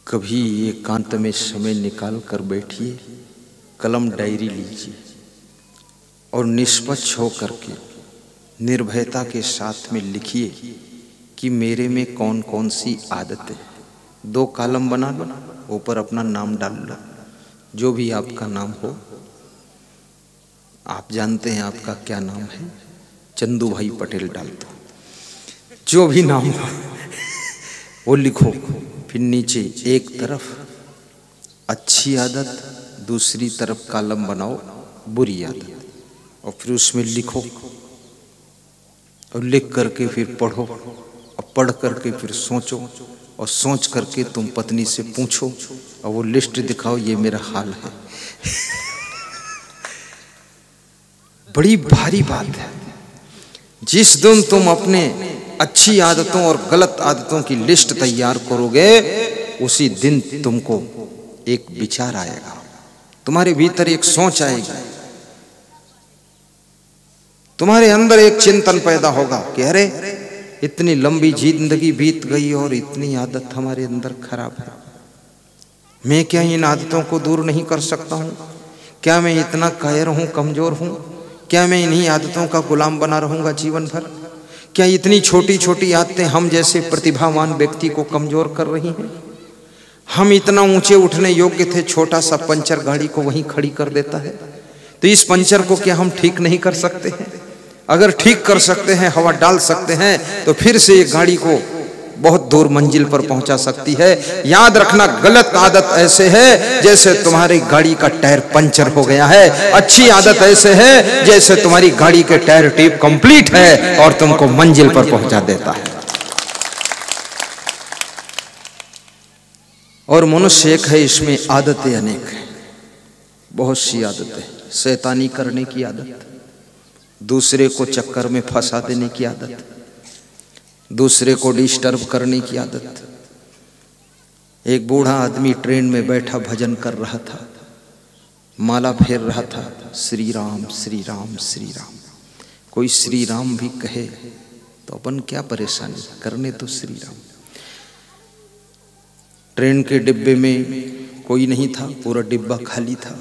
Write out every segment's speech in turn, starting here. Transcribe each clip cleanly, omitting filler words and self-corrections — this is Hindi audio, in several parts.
कभी एकांत में समय निकाल कर बैठिए, कलम डायरी लीजिए और निष्पक्ष होकर के निर्भयता के साथ में लिखिए कि मेरे में कौन कौन सी आदतें। 2 कॉलम बना लो, ऊपर अपना नाम डाल लो, जो भी आपका नाम हो। आप जानते हैं आपका क्या नाम है, चंदू भाई पटेल डाल दो, जो भी नाम हो वो लिखो। फिर नीचे एक तरफ अच्छी आदत, दूसरी तरफ कॉलम बनाओ बुरी आदत, और फिर उसमें लिखो और लिख करके फिर पढ़ो, और पढ़ करके फिर सोचो, और सोच करके तुम पत्नी से पूछो और वो लिस्ट दिखाओ, ये मेरा हाल है। बड़ी भारी बात है। जिस दिन तुम अपने अच्छी आदतों और गलत आदतों की लिस्ट तैयार करोगे, उसी दिन तुमको एक विचार आएगा, तुम्हारे भीतर एक सोच आएगी, तुम्हारे अंदर एक चिंतन पैदा होगा कि अरे इतनी लंबी जिंदगी बीत गई और इतनी आदत हमारे अंदर खराब है। मैं क्या इन आदतों को दूर नहीं कर सकता हूं? क्या मैं इतना कायर हूं, कमजोर हूं? क्या मैं इन्हीं आदतों का गुलाम बना रहूंगा जीवन भर? क्या इतनी छोटी छोटी आदतें हम जैसे प्रतिभावान व्यक्ति को कमजोर कर रही हैं? हम इतना ऊंचे उठने योग्य थे, छोटा सा पंचर गाड़ी को वहीं खड़ी कर देता है। तो इस पंचर को क्या हम ठीक नहीं कर सकते हैं? अगर ठीक कर सकते हैं, हवा डाल सकते हैं, तो फिर से ये गाड़ी को बहुत दूर मंजिल पर पहुंचा सकती है। याद रखना, गलत आदत ऐसे है जैसे तुम्हारी गाड़ी का टायर पंचर हो गया है। अच्छी आदत ऐसे है जैसे तुम्हारी गाड़ी के टायर ट्यूब कंप्लीट है और तुमको मंजिल पर पहुंचा देता है। और मनुष्य एक है, इसमें आदतें अनेक हैं, बहुत सी आदतें। शैतानी करने की आदत, दूसरे को चक्कर में फंसा देने की आदत, दूसरे को डिस्टर्ब करने की आदत। एक बूढ़ा आदमी ट्रेन में बैठा भजन कर रहा था, माला फेर रहा था, श्री राम श्री राम श्री राम। कोई श्री राम भी कहे तो अपन क्या परेशानी, करने तो श्री राम। ट्रेन के डिब्बे में कोई नहीं था, पूरा डिब्बा खाली था।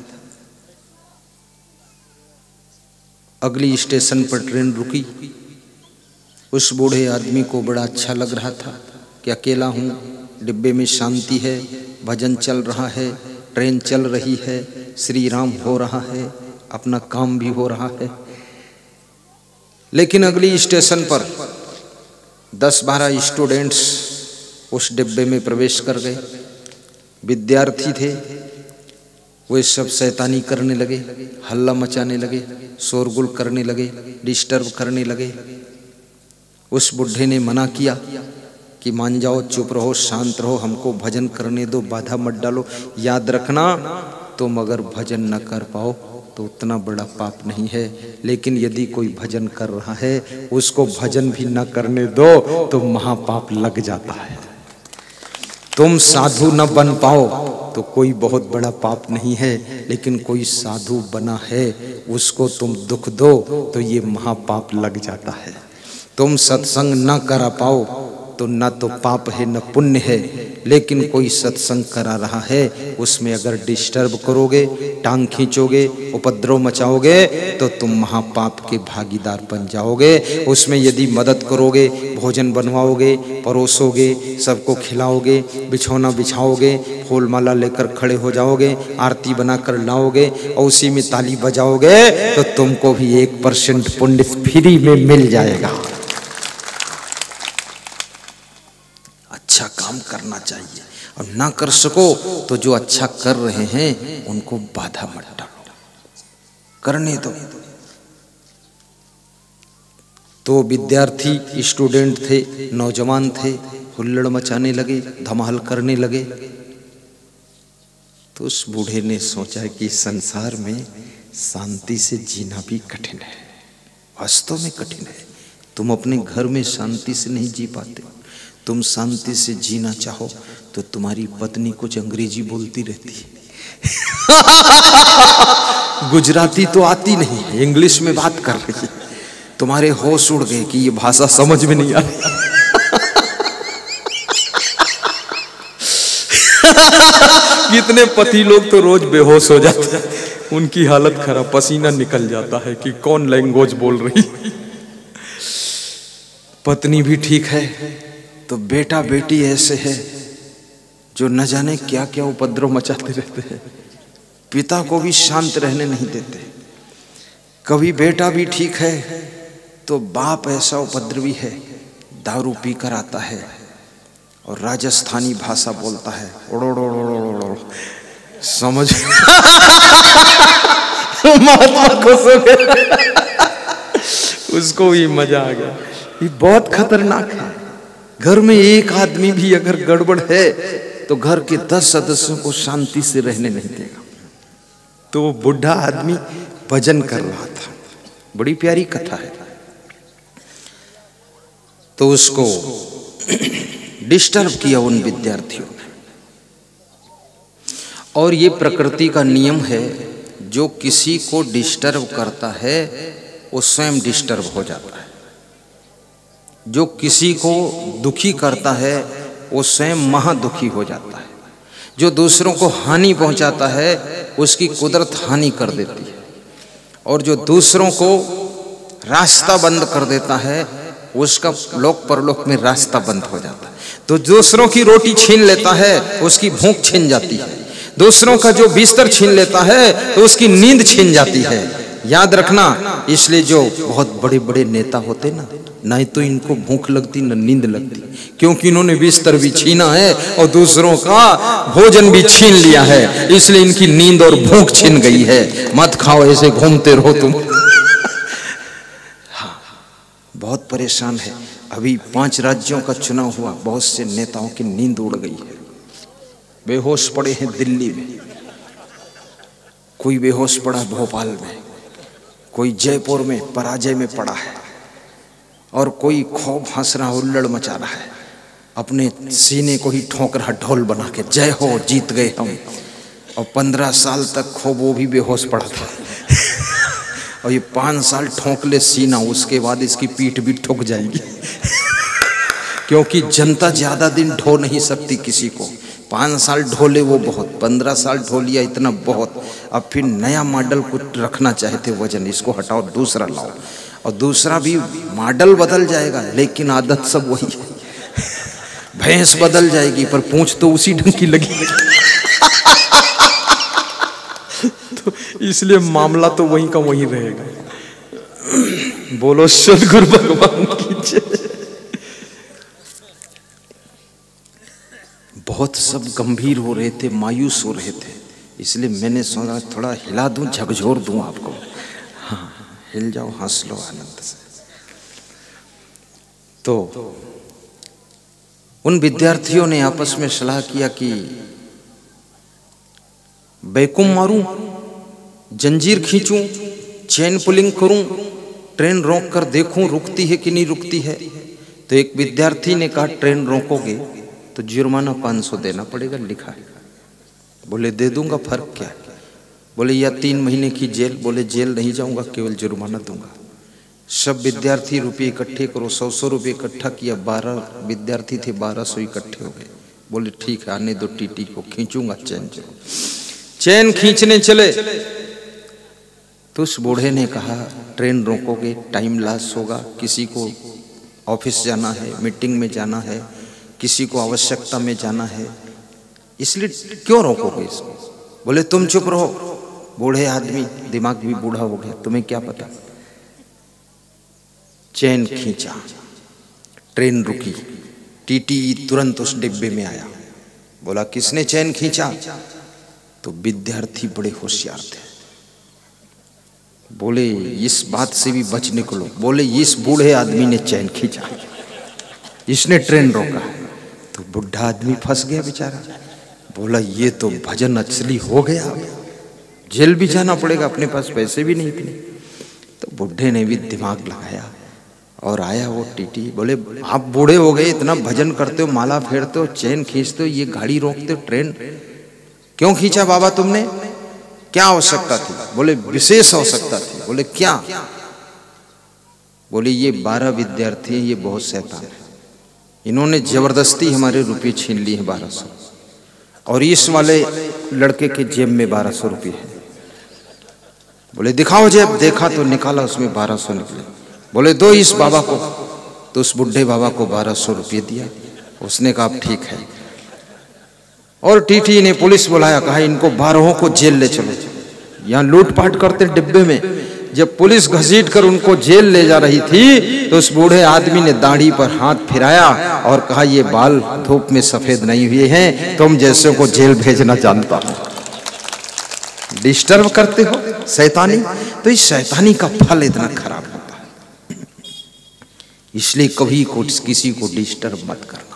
अगली स्टेशन पर ट्रेन रुकी। उस बूढ़े आदमी को बड़ा अच्छा लग रहा था कि अकेला हूँ, डिब्बे में शांति है, भजन चल रहा है, ट्रेन चल रही है, श्री राम हो रहा है, अपना काम भी हो रहा है। लेकिन अगली स्टेशन पर 10-12 स्टूडेंट्स उस डिब्बे में प्रवेश कर गए। विद्यार्थी थे, वे सब शैतानी करने लगे, हल्ला मचाने लगे, शोरगुल करने लगे, डिस्टर्ब करने लगे। उस बुढ़े ने मना किया कि मान जाओ, चुप रहो, शांत रहो, हमको भजन करने दो, बाधा मत डालो। याद रखना, तुम अगर भजन न कर पाओ तो उतना बड़ा पाप नहीं है, लेकिन यदि कोई भजन कर रहा है, उसको भजन भी न करने दो तो महापाप लग जाता है। तुम साधु न बन पाओ तो कोई बहुत बड़ा पाप नहीं है, लेकिन कोई साधु बना है, उसको तुम दुख दो तो ये महापाप लग जाता है। तुम सत्संग न करा पाओ तो न तो पाप है न पुण्य है, लेकिन कोई सत्संग करा रहा है, उसमें अगर डिस्टर्ब करोगे, टांग खींचोगे, उपद्रव मचाओगे तो तुम महापाप के भागीदार बन जाओगे। उसमें यदि मदद करोगे, भोजन बनवाओगे, परोसोगे, सबको खिलाओगे, बिछौना बिछाओगे, फूल माला लेकर खड़े हो जाओगे, आरती बनाकर लाओगे और उसी में ताली बजाओगे, तो तुमको भी 1% पुण्य फ्री में मिल जाएगा। अच्छा काम करना चाहिए, और ना कर सको तो जो अच्छा कर रहे हैं उनको बाधा मत डालो, करने दो। तो विद्यार्थी स्टूडेंट थे, नौजवान थे, हुल्लड़ मचाने लगे, धमाल करने लगे। तो उस बूढ़े ने सोचा कि संसार में शांति से जीना भी कठिन है, वास्तव में कठिन है। तुम अपने घर में शांति से नहीं जी पाते। तुम शांति से जीना चाहो तो तुम्हारी पत्नी कुछ अंग्रेजी बोलती रहती है। गुजराती तो आती नहीं है, इंग्लिश में बात कर रही है। तुम्हारे होश उड़ गए कि ये भाषा समझ में नहीं आ रही। कितने पति लोग तो रोज बेहोश हो जाते हैं, उनकी हालत खराब, पसीना निकल जाता है कि कौन लैंग्वेज बोल रही। पत्नी भी ठीक है तो बेटा बेटी ऐसे है जो न जाने क्या क्या उपद्रव मचाते रहते हैं, पिता को भी शांत रहने नहीं देते। कभी बेटा भी ठीक है तो बाप ऐसा उपद्रवी है, दारू पी कर आता है और राजस्थानी भाषा बोलता है, ओड़ो समझ महात्मा खुश हो गए, उसको भी मजा आ गया। ये बहुत खतरनाक है। घर में एक आदमी भी अगर गड़बड़ है तो घर के 10 सदस्यों को शांति से रहने नहीं देगा। तो वो बुढ़ा आदमी भजन कर रहा था, बड़ी प्यारी कथा है। तो उसको डिस्टर्ब किया उन विद्यार्थियों ने। और ये प्रकृति का नियम है, जो किसी को डिस्टर्ब करता है वो स्वयं डिस्टर्ब हो जाता है। जो किसी को दुखी करता है वो स्वयं महादुखी हो जाता है। जो दूसरों को हानि पहुंचाता है उसकी कुदरत हानि कर देती है। और जो दूसरों को रास्ता बंद कर देता है उसका लोक परलोक में रास्ता बंद हो जाता है। तो दूसरों की रोटी छीन लेता है उसकी भूख छिन जाती है। दूसरों का जो बिस्तर छीन लेता है तो उसकी नींद छिन जाती है। याद रखना, इसलिए जो बहुत बड़े बड़े नेता होते ना, ना तो इनको भूख लगती न नींद लगती, क्योंकि इन्होंने बिस्तर भी छीना है और दूसरों का भोजन भी छीन लिया है, इसलिए इनकी नींद और भूख छिन गई है। मत खाओ, ऐसे घूमते रहो तुम। हाँ, बहुत परेशान है। अभी 5 राज्यों का चुनाव हुआ, बहुत से नेताओं की नींद उड़ गई है, बेहोश पड़े हैं दिल्ली में, कोई बेहोश पड़ा भोपाल में, कोई जयपुर में पराजय में पड़ा है, और कोई खूब हंस रहा, हुल्लड़ मचा रहा है, अपने सीने को ही ठोक रहा ढोल बना के, जय हो जीत गए हम। और 15 साल तक खूब वो भी बेहोश पड़ा था और ये 5 साल ठोक ले सीना, उसके बाद इसकी पीठ भी ठुक जाएगी क्योंकि जनता ज्यादा दिन ढो नहीं सकती किसी को। 5 साल ढोले वो बहुत, 15 साल ढो लिया इतना बहुत। अब फिर नया मॉडल कुछ रखना चाहते वजन, इसको हटाओ दूसरा लाओ, और दूसरा भी मॉडल बदल जाएगा लेकिन आदत सब वही है। भैंस बदल जाएगी पर पूंछ तो उसी ढंग की लगी तो इसलिए मामला तो वही का वही रहेगा। बोलो सदगुरु भगवान की जय। बहुत सब गंभीर हो रहे थे, मायूस हो रहे थे, इसलिए मैंने सोचा थोड़ा हिला दूं, झकझोर दूं आपको। हाँ, हिल जाओ, हंस लो आनंद से। तो उन विद्यार्थियों ने आपस में सलाह किया कि बैकुम मारूं, जंजीर खींचूं, चेन पुलिंग करूं, ट्रेन रोक कर देखूं रुकती है कि नहीं रुकती है। तो एक विद्यार्थी ने कहा ट्रेन रोकोगे तो जुर्माना 500 देना पड़ेगा, लिखा है। बोले दे दूंगा, फर्क क्या है? बोले या 3 महीने की जेल। बोले जेल नहीं जाऊंगा, केवल जुर्माना दूंगा। सब विद्यार्थी रुपये इकट्ठे करो, 100 रुपये इकट्ठा किया। 12 विद्यार्थी थे, 1200 इकट्ठे हो गए। बोले ठीक है, आने दो टीटी को, खींचूंगा चैन। चैन खींचने चले तो उस बूढ़े ने कहा ट्रेन रोकोगे टाइम लॉस होगा, किसी को ऑफिस जाना है, मीटिंग में जाना है, किसी को आवश्यकता में जाना है, इसलिए क्यों रोकोगे इसको? बोले तुम चुप रहो, बूढ़े आदमी, दिमाग भी बूढ़ा हो गया, तुम्हें क्या पता। चैन खींचा, ट्रेन रुकी, टीटी तुरंत उस डिब्बे में आया। बोला किसने चैन खींचा? तो विद्यार्थी बड़े होशियार थे, बोले इस बात से भी बच निकलो। बोले इस बूढ़े आदमी ने चैन खींचा, इसने ट्रेन रोका। तो बुढ़ा आदमी फंस गया बेचारा। बोला ये तो भजन असली हो गया, जेल भी जाना पड़ेगा, अपने पास पैसे भी नहीं इतने। तो बुढ़े ने भी दिमाग लगाया और आया वो टीटी। बोले आप बूढ़े हो गए, इतना भजन करते हो, माला फेरते हो, चैन खींचते हो, ये गाड़ी रोकते हो, ट्रेन क्यों खींचा बाबा तुमने? क्या आवश्यकता थी? बोले विशेष आवश्यकता थी। बोले क्या? बोले ये 12 विद्यार्थी हैं, ये बहुत शैतान है, इन्होंने जबरदस्ती हमारे रुपये छीन लिए हैं 1200, और इस वाले लड़के के जेब में 1200 रुपये है। बोले दिखाओ जेब। देखा तो निकाला, उसमें 1200 निकले। बोले दो इस बाबा को। तो उस बुढ़े बाबा को 1200 रुपये दिया। उसने कहा ठीक है। और टीटी ने पुलिस बुलाया, कहा इनको 12 को जेल ले चलो। यहाँ लूटपाट करते डिब्बे में। जब पुलिस घसीट कर उनको जेल ले जा रही थी तो उस बूढ़े आदमी ने दाढ़ी पर हाथ फिराया और कहा ये बाल धूप में सफेद नहीं हुए हैं, तुम जैसे को जेल भेजना जानता हूं। डिस्टर्ब करते हो शैतानी। तो इस शैतानी का फल इतना खराब होता है, इसलिए कभी किसी को डिस्टर्ब मत करना।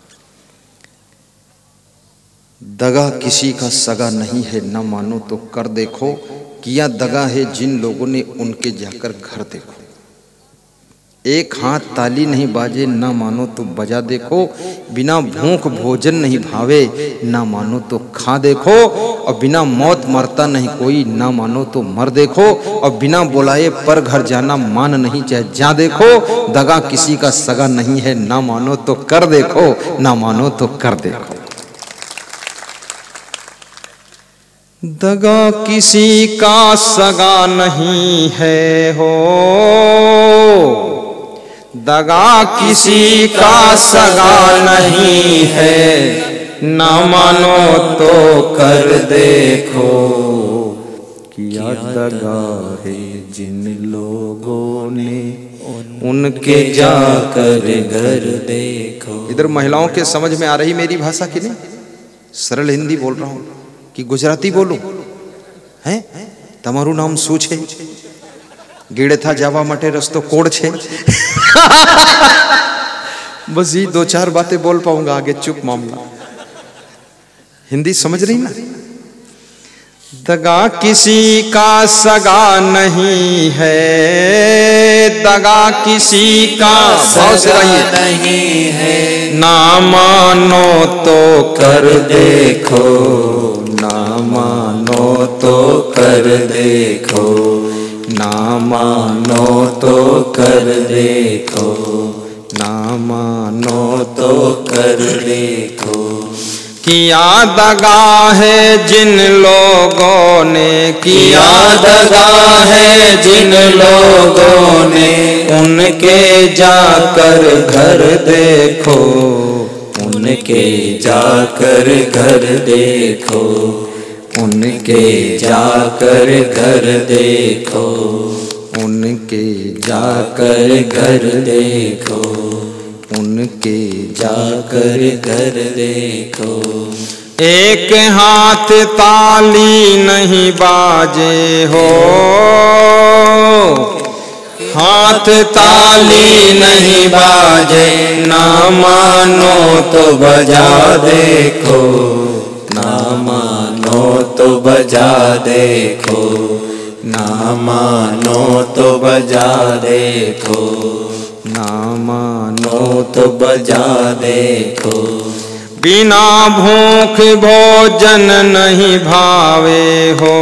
दगा किसी का सगा नहीं है, न मानो तो कर देखो। किया दगा है जिन लोगों ने, उनके जाकर घर देखो। एक हाथ ताली नहीं बाजे, न मानो तो बजा देखो। बिना भूख भोजन नहीं भावे, न मानो तो खा देखो। और बिना मौत मरता नहीं कोई, न मानो तो मर देखो। और बिना बुलाए पर घर जाना मान नहीं चाहे जा देखो। दगा किसी का सगा नहीं है, न मानो तो कर देखो, न मानो तो कर देखो। दगा किसी का सगा नहीं है हो, दगा किसी का सगा नहीं है, ना मानो तो कर देखो। किया दगा है जिन लोगों ने, उनके जाकर घर देखो। इधर महिलाओं के समझ में आ रही मेरी भाषा की नहीं? सरल हिंदी बोल रहा हूं कि गुजराती बोलूं? हैं तमारू नाम શું છે? ગીડે था जावा मटे रस्तो कोड छे। बस ये 2-4 बातें बोल पाऊंगा, आगे चुप मामला। हिंदी समझ रही ना? दगा किसी का सगा नहीं है, दगा किसी का सगा नहीं है, ना मानो तो कर देखो, ना मानो तो कर देखो, ना मानो तो कर देखो, ना मानो तो कर देखो। किया दगा है जिन लोगों ने, किया दगा है जिन लोगों ने, उनके जाकर घर देखो, उनके जाकर घर देखो, उनके जाकर घर देखो, उनके जाकर घर देखो, उनके जाकर घर देखो। एक हाथ ताली नहीं बाजे हो, हाथ ताली नहीं बाजे, ना मानो तो बजा देखो, ना मानो तो बजा देखो, ना मानो तो बजा देखो, ना मानो तो बजा देखो। बिना भूख भोजन नहीं भावे हो,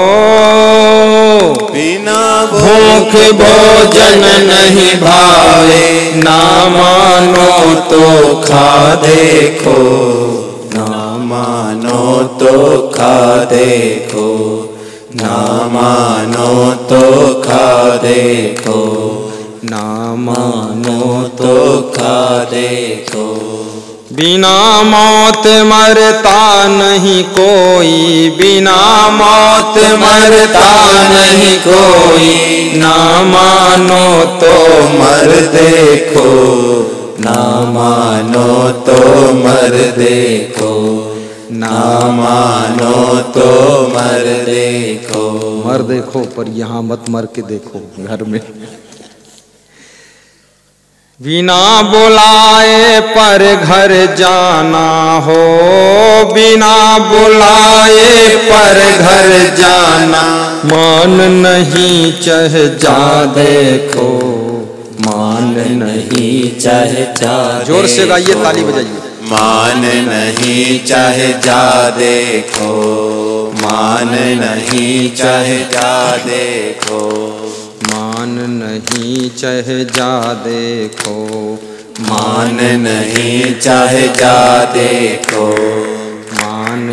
बिना भूख भोजन नहीं भावे, ना मानो तो खा देखो, ना मानो तो खा देखो, ना मानो तो खा देखो, ना मानो तो खा देखो। बिना मौत मरता नहीं कोई, बिना मौत मरता नहीं कोई, ना मानो तो मर देखो, ना मानो तो मर देखो, ना मानो तो मर देखो। मर देखो पर यहाँ मत मर के देखो घर में। बिना बुलाए पर घर जाना हो, बिना बुलाए पर घर जाना, मान नहीं चाहे जा देखो, मान नहीं चाहे जा। जोर से गाइए, ताली बजाइए। मान नहीं चाहे जा देखो, मान नहीं चाहे जा देखो, मान नहीं चाहे जा देखो, मान नहीं चाहे जा देखो, मान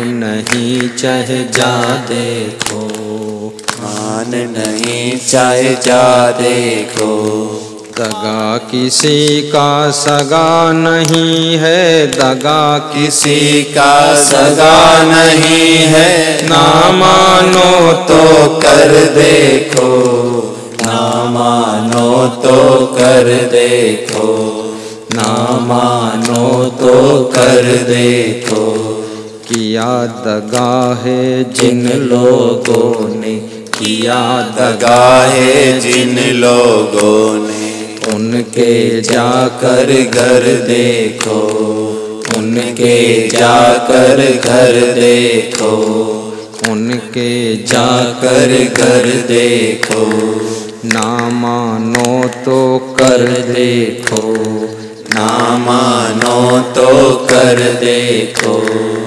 नहीं चाहे जा देखो, मान नहीं चाहे जा देखो। दगा किसी का सगा नहीं है, दगा किसी का सगा नहीं है, ना मानो तो कर देखो, ना मानो तो कर देखो, ना मानो तो कर देखो। किया दगा है जिन लोगों ने, किया दगा है जिन लोगों ने, उनके जाकर घर देखो, उनके जाकर घर देखो, उनके जाकर घर देखो। ना मानो तो कर देखो, ना मानो तो कर देखो।